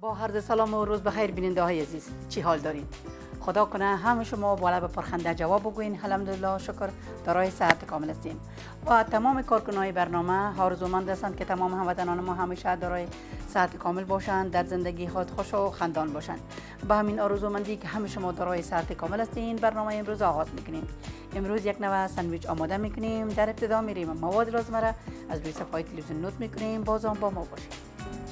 با عرض سلام و روز بخیر بیننده های عزیز، چی حال دارین؟ خدا کنه همه شما با لب پرخنده جواب بگوین الحمدلله شکر دارای صحت کامل هستیم. و تمام کارکنای برنامه آرزومند هستند که تمام هموطنان ما همیشه دارای صحت کامل باشند، در زندگی خود خوش و خندان باشند. با همین آرزومندی که همه شما دارای صحت کامل هستین، برنامه امروز آغاز میکنیم. امروز یک نوع ساندویچ آماده میکنیم. در ابتدا میریم مواد لازمه را از روی صفحه تلویزیون نوت میکنیم. بازم با ما باشید.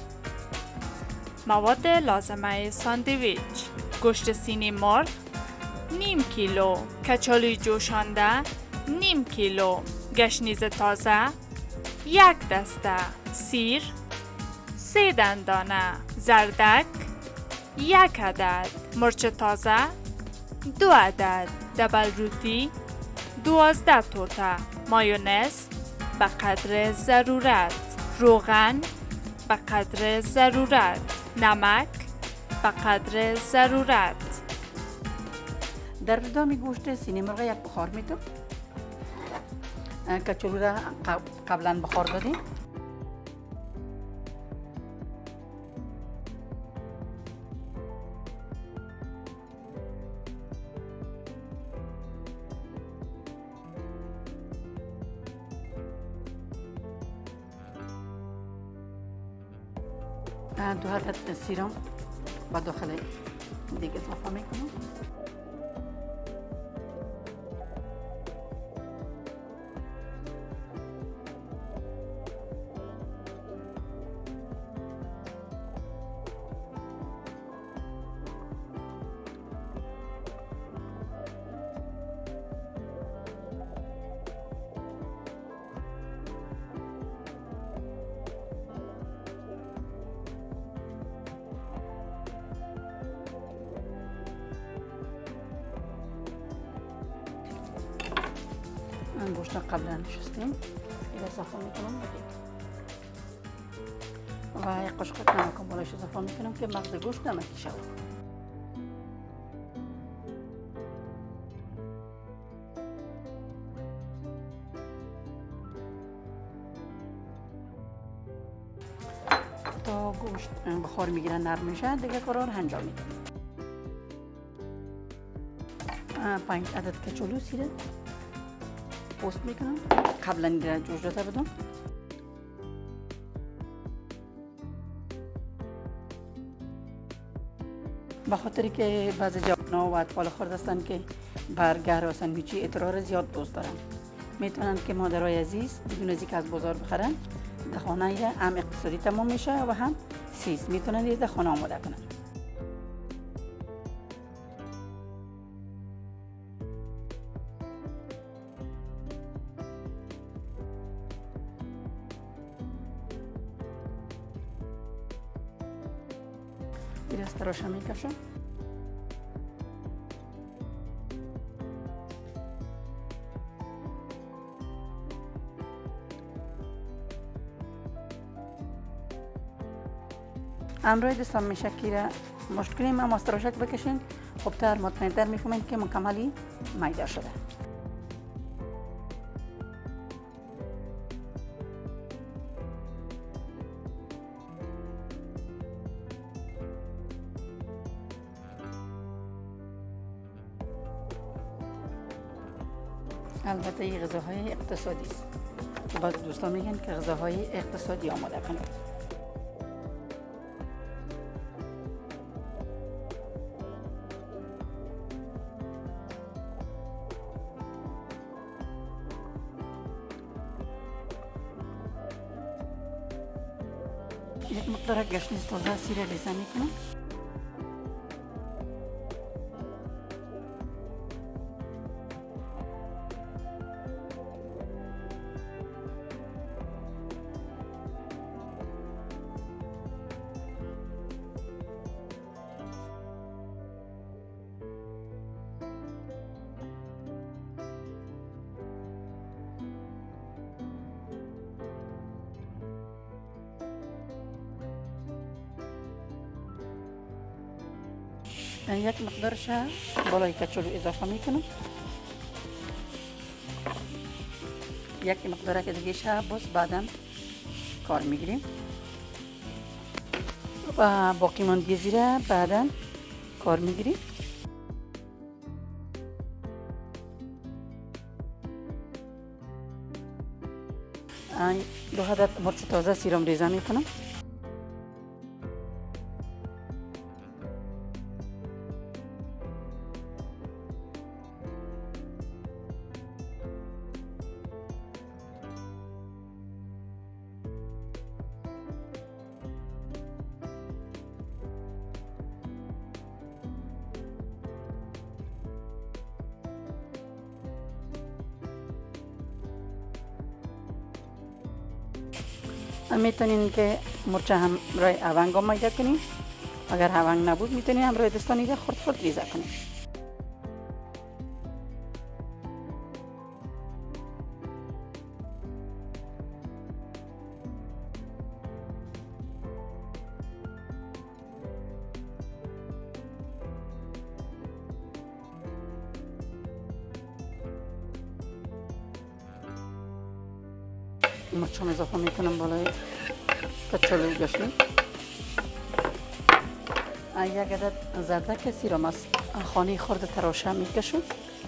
مواد لازمه ساندویچ: گوشت سینی مرغ نیم کیلو، کچالوی جوشانده نیم کیلو، گشنیز تازه یک دسته، سیر 3 دندانه، زردک 1 عدد، مرچ تازه 2 عدد، دبل روتی 12 توته، مایونز به قدر ضرورت، روغن به قدر ضرورت، نمک به قدر ضرورت. در ابتدا گوشت سینی مرغ یک بخار میدم. کچالو را قبلا بخار دادیم. دو عدد سیرم با داخل دیگه اضافه میکنم. گوشت قبلا شستیم، این اضافه میکنم و یک قاشق نمک بالایش اضافه میکنم که مغز گوشت نمکی شود. تا گوشت بخار میگیره نرم میشه دیگه کارا رو انجام میدم. 5 عدد کچالو سیره پوست میکنم. قبلا این جوش داده بدم. به خاطری که بعضی جوان‌ها و اطفال خرد هستند که برگر و ساندویچی اطرار زیاد دوست دارن، میتونن که مادرای عزیز بدون از اینکه از بازار بخرن در خانه هم اقتصادی تمام میشه و هم سیز میتونن در خانه آماده کنن. دست روشن میکشم. امروی دستم میشه که مشت کنیم اما استراشک بکشین خوبتر مطمئن‌تر میفهمین که مکملی میده شده. البته این غذاهای اقتصادی است. بعض دوستان میگن که غذاهای اقتصادی آماده کنید. یک مقدار گشنیز تازه سیر ریزه میکنم. یک مقدارش بالای کچالو اضافه میکنم. یک مقدار که دیگه باز بعدا کار میگیریم. و باقی ماندی زیره بعدا کار میگیریم. دو عدد مرچ تازه سیرم ریزه میکنم. میتونین که مرچ هم روی اونگ میده کنین. اگر اونگ نبود میتونین هم روی دستانی ده خرد خرد ریزه کنین. مرچ هم اضافه میکنم بالای کچالوی گشنی. یک عدد زردک سیرم از خانه خرد تراشه میکشم.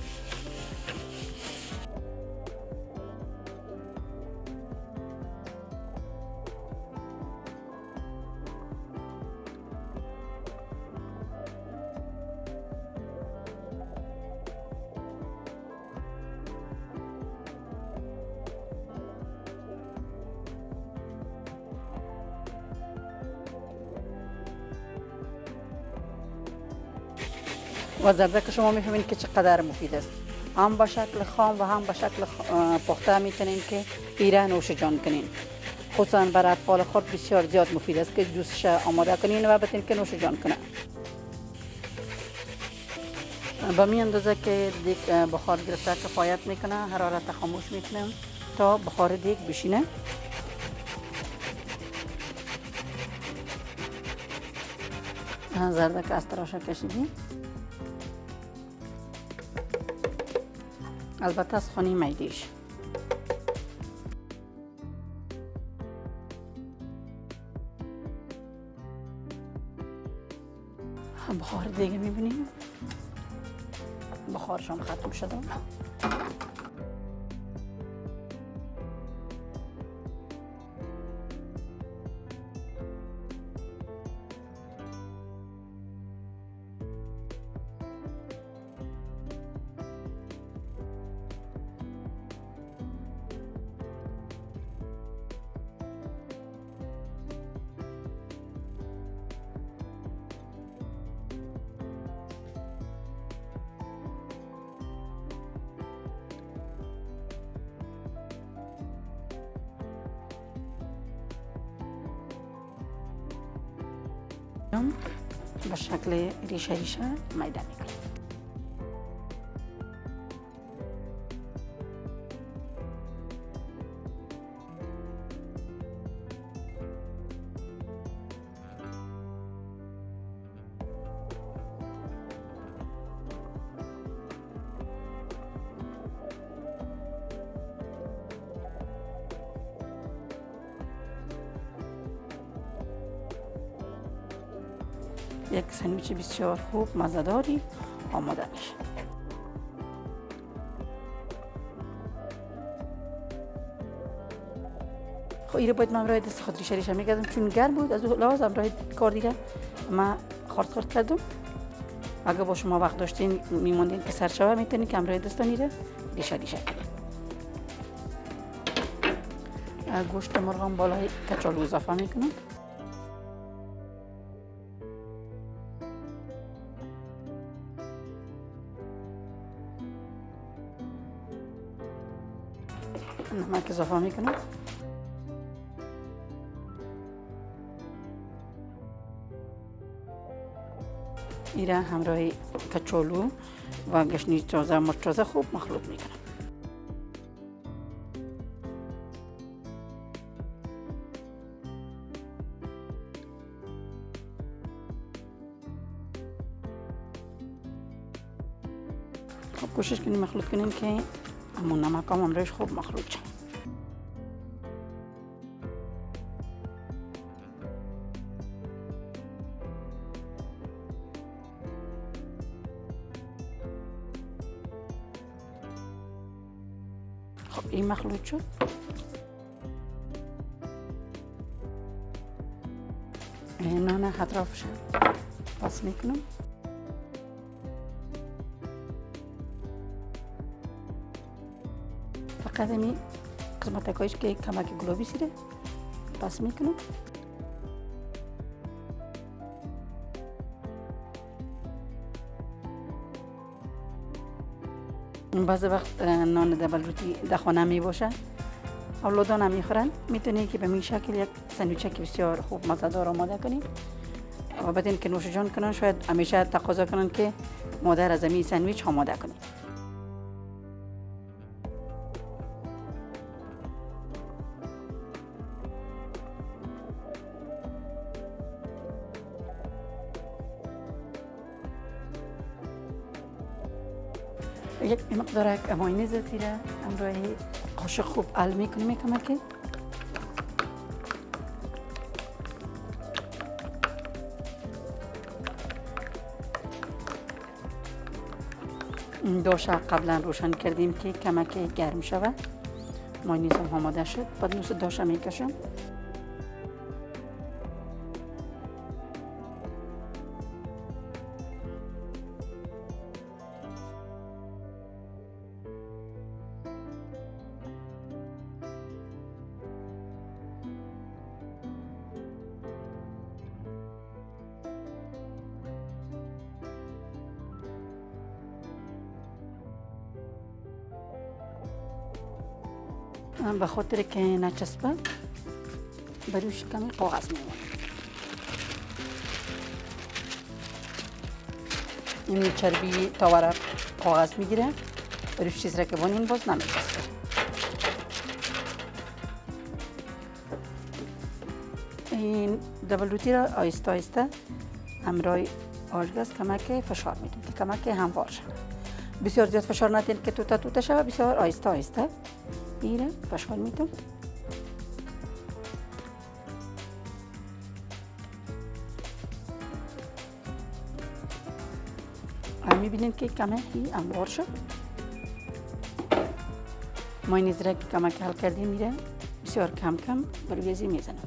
و زردک شما میفهمین که چقدر مفید است. هم به شکل خام و هم به شکل پخته میتونین که ایره نوش جان کنین. خصوصا برای اطفال خرد بسیار زیاد مفید است که جوسش آماده کنین و بتین که نوش جان کنه. به می اندازه که دیگ بخار گرفته کفایت میکنه، حرارت خاموش میکنم تا بخار دیگ بشینه. زردک از تراشه کشیدیم. البته از خانه میدیش. بخار دیگه میبینیم بخارش هم ختم شده. به شکل ریشه ریشه میده میکنم. یک ساندویچ بسیار خوب مزه‌داری آماده میشه. خب اینو باید من برای دست خود ریشه میکردم چون گرم بود، از لحاظ برای کار دیگه من خرد کردم. اگه با شما وقت داشتین میموندین که سر شوه میتونین که برای دستانی رو ریشه کنین. گوشت مرغ بالای کچالو اضافه میکنم. نمک اضافه میکنم. ایره همراه کچالو و گشنیز تازه مرچ تازه خوب مخلوط میکنم. خب کوشش کنیم مخلوط کنیم که همون نمک هم همراهش خوب مخلوط شد. خب این مخلوط شد. نان اطرافش پاس میکنم. فقط این قسمت کاش که کمک گلابی سیره پاس میکنم. بعضی وقت نان دبل روتی در خانه می باشه، اولادان هم میخورن، میتونی که به این شکل یک ساندویچ که بسیار خوب مزه‌دار آماده کنی و بعد اینکه نوش جان کنن شاید همیشه تقاضا کنن که مادر از این ساندویچ آماده کنی. یک مقدار مایونز زیره همراه قاشق خوب حل میکنیم کمکی. دوشه قبلا روشن کردیم که کمکی گرم شود. مایونز هم آماده شد. بعد نوس دوشه میکشم. به خاطر که نچسبه بروش کمی کاغذ میمونه. این چربی تاور کاغذ میگیره، بروش چیز را که بانین باز نمیچسبه. این دبل روتی را آیسته آیسته همراه آشگاز کمک فشار میدیم که کمک هموار شود. بسیار زیاد فشار ندید که توته توته شود، بسیار آیسته آیسته ایره فشار میدم. میبینید که کمه هموار شد. مایونز را که کمک حل کردیم میره بسیار کم کم برویزی میزنم.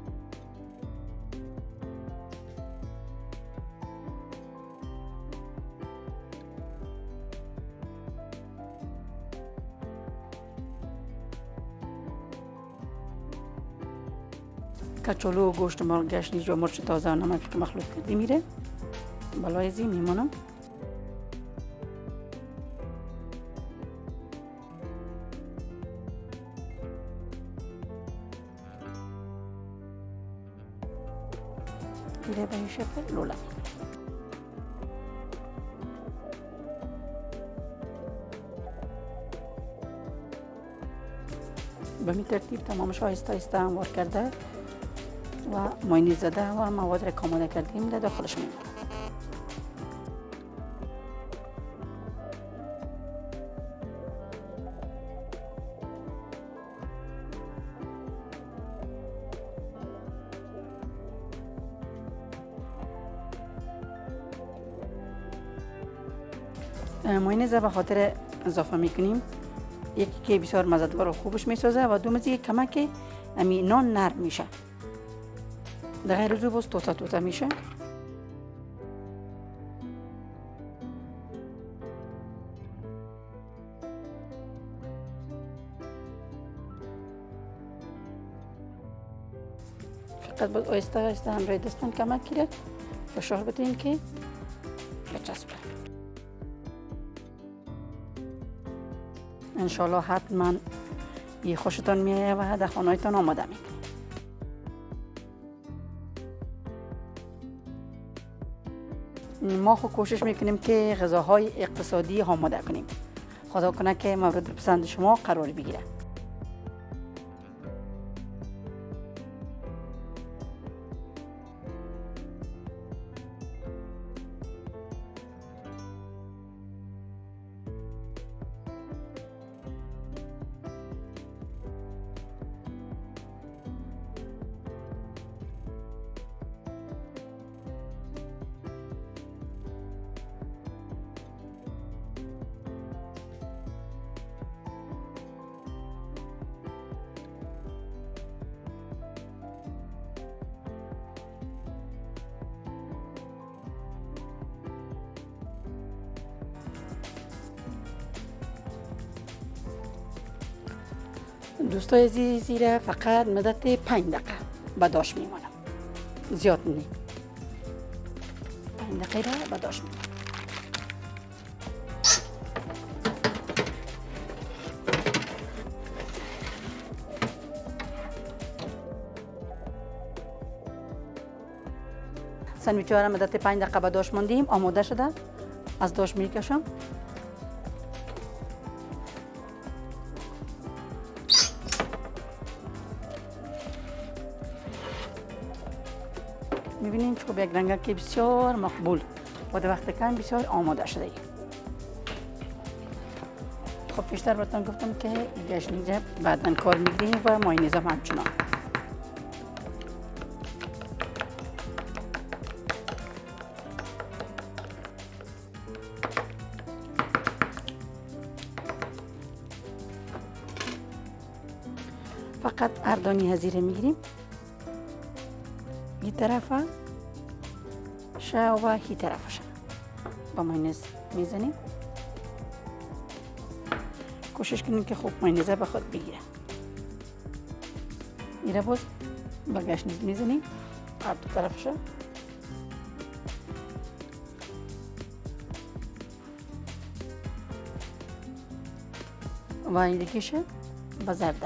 کچالو و گوشت مرغ گشنیز و مرچ تازه و نمک که مخلوط کردی میره بالای زی میمونم. میره به این شکل لوله به می ترتیب تمامش آهسته آهسته هموار کرده و مایونز زده و مواد را که آماده کردیم در داخلش میمونه. مایونز به خاطر اضافه میکنیم یکی که بسیار مزه‌دار و خوبش میسازه و دوم که کمک امی نان نرم میشه. در غیر از او باز توته توته میشه. فقط باز آهسته آهسته همراه دستان کمک کرد فشار بدیم که بچسبه. انشالله حتما این خوشتان میایه و در خانه‌تان آماده میکنید. ما خود کوشش میکنیم که غذاهای اقتصادی آماده کنیم. خدا کنه که مورد پسند شما قرار بگیره. دوستای عزیز زیره فقط مدت 5 دقیقه به داش میمانم، زیاد نی. 5 دقیقه به داش میمانم. ساندویچ ها را مدت 5 دقیقه به داش ماندیم، آماده شده. از داش میکشم. میبینیم که یک رنگ که بسیار مقبول و در وقت کم بسیار آماده شده ای. خب پیشتر براتون گفتم که گشنیز بعداً کار میگیریم و مایونز هم همچنان. فقط اردانی هزیره میگیریم، این طرف شه و هی طرف شه با مایونز میزنیم. کوشش کنیم که خوب مایونزه به خود بگیره. میره باز با گشنیز میزنیم هر دو طرف شه. و این دیگه شه با زردک.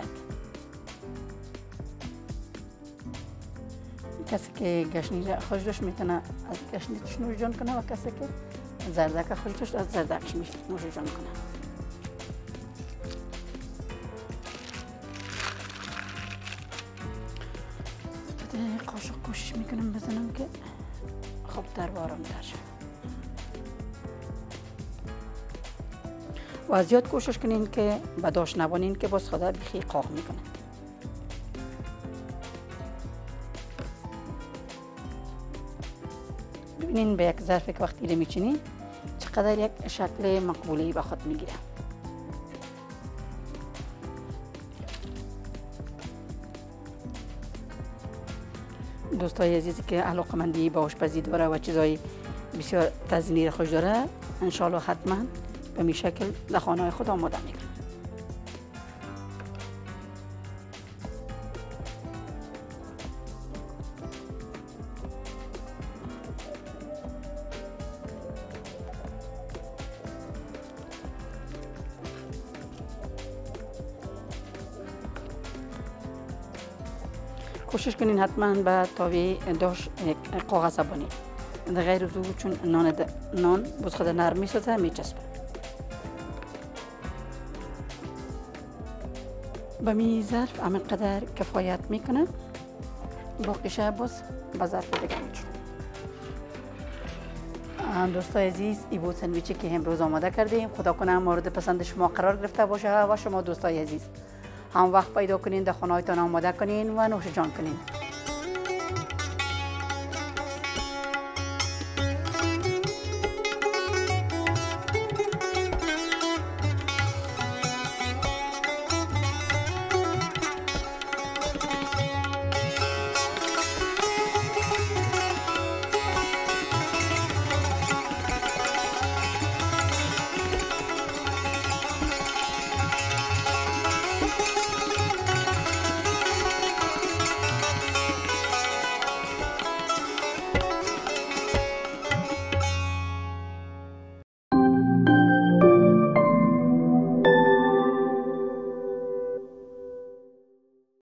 کسی که گشنیز خوش داشت میتونه از گشنیزش نوش جان کنه و کسی که زردک خوش داشت از زردکش نوش جان کنه. قاشق کوشش میکنم بزنم که خوب در و آرام تر شد. و زیاد کوشش کنین که به داش نبانین که باز خدا بخی قاق میکنه. ببینین به یک ظرف که وقتی رو میچینین چقدر یک شکل مقبولی به خود میگیره. دوستای عزیزی که علاقمندی به آشپزی داره و چیزای بسیار تزیینی خوش داره، انشالله حتما به می شکل در خانه خود آماده میکنه. کوشش کنین حتما به تاوی داش یک کاغذ بانید. در غیر از او چون نان باز خود نرم میسازه میچسبه. به می ظرف همینقدر کفایت میکنه. باقیشه باز به ظرف دیگه میچون. دوستای عزیز این بود ساندویچی که امروز آماده کردیم. خدا کنه مورد پسند شما قرار گرفته باشه و شما دوستای عزیز هم وقت پیدا کنین در خانه‌هایتان آماده کنین و نوش جان کنین.